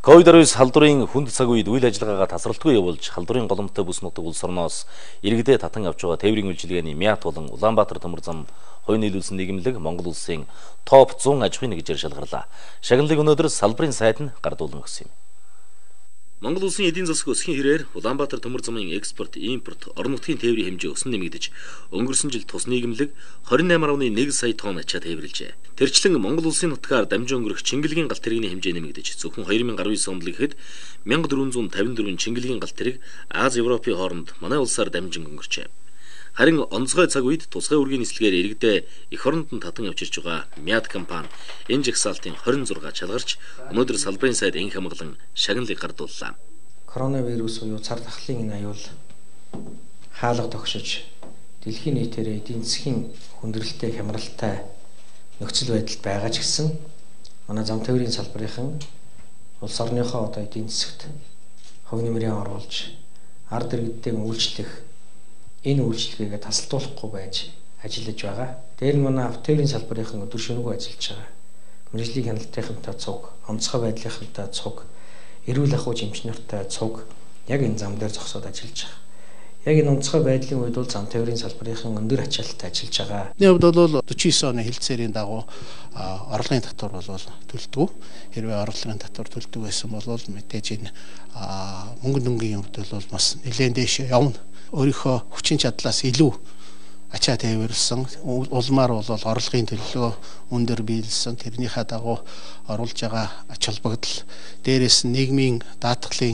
Ковид-19 халдварын хүнд цаг үед үйл ажиллагаагаа тасралтгүй явуулж, халдварын голомттой бүс нутаг улс орноос иргэдээ татан авч байгаа тээврийн үйлчилгээний Мят болон Улаанбаатар төмөр зам хоёрын нийлүүлсэн нийгэмлэг Монгол улсын топ 100 аж ахуйн нэгжээр шалгарлаа. Шагналыг өнөөдөр салбарын сайд нь гардуулан өгсөн юм. Монгол улсын эдийн засаг өсөхийн хэрээр Улаанбаатар төмөр замын экспорт, импорт, орон нутгийн тээврийн хэмжээ өсөн нэмэгдэж, өнгөрсөн жил тус нийгэмлэг 28.1 сая тонн ачаа тээвэрлжээ. Тэрчлэн Монгол улсын нутгаар дамжин өнгөрөх Чингэлгийн галт тэргийн хэмжээ нэмэгдэж, зөвхөн 2019 онд л гэхэд 1454 Чингэлгийн галт тэрэг Аз Европын хооронд манай улсаар дамжин өнгөрчээ. Харин онцгой цаг үед тусгай үргийн нислэгээр иргэдээ эх оронд нь татан авчирч байгаа Мят компани энэ жагсаалтын 26 чалгарч өнөөдөр салбарын сайд энх хамгаалан шагналыг гардууллаа. Коронавирус буюу цар тахлын энэ аюул хаалга тогшиж дэлхийн нийтээр эдийн засгийн хүндрэлтэй хямралтай нөхцөл байдалд байгаа ч гэсэн манай зам тээврийн салбарынхан улс орныхоо одоо эдийн засагт хөв нэмрээ оруулж ард иргэдтэй үйлчлэх энэ үйлчлэгээ тасалдуулахгүй байж ажиллаж байгаа. Дээр нь манай автоэрийн салбарынхан өдөр шөнөгүй ажиллаж байгаа. Мэргэжлийн хяналтынхантай цуг, онцгой байдлынхантай цуг, эрүүл ахуй эмч нартай цуг яг энэ зам дээр зогсоод ажиллаж байгаа. Яг энэ онцгой байдлын үед бол зам тээврийн салбарынхан өндөр ачаалттай ажиллаж байгаа. Эний хувьд бол 49 оны хэлтсээрийн дагуу орлогын татвар бол төлдөг. Хэрвээ орлогын татвар төлдөг байсан бол мэдээж энэ мөнгө дүнгийн хувьд бол бас нэлээд дэше явна. Өөрийнхөө хүчин чадлаас илүү ачаа тээвэрлсэн, улмаар бол орлогын төлөө өндөр биелсэн, тэрнийхээ дагуу оруулж байгаа ач холбогдол, дээрээс нь нийгмийн даатгалын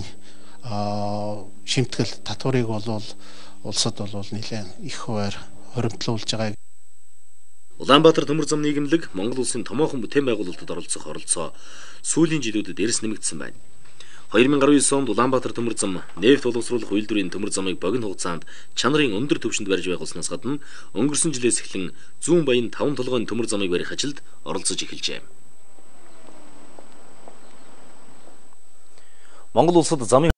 шимтгэл татварыг бол улсад бол нэлээд их хуваар хоримтлуулж байгаа. Улаанбаатар төмөр зам нийгэмлэг Монгол улсын томоохон бүтээн байгуулалтад оролцох оролцоо сүүлийн жилүүдэд эрс нэмэгдсэн байна. 2019 онд Улаанбаатар төмөр зам нефт боловсруулах үйлдвэрийн төмөр замыг богино хугацаанд чанарын өндөр түвшинд барьж байгуулснаас гадна өнгөрсөн жилээс эхлэн зүүн баян 5 толгойн төмөр замыг барих ажилд оролцож эхэлжээ. Монгол улсад замын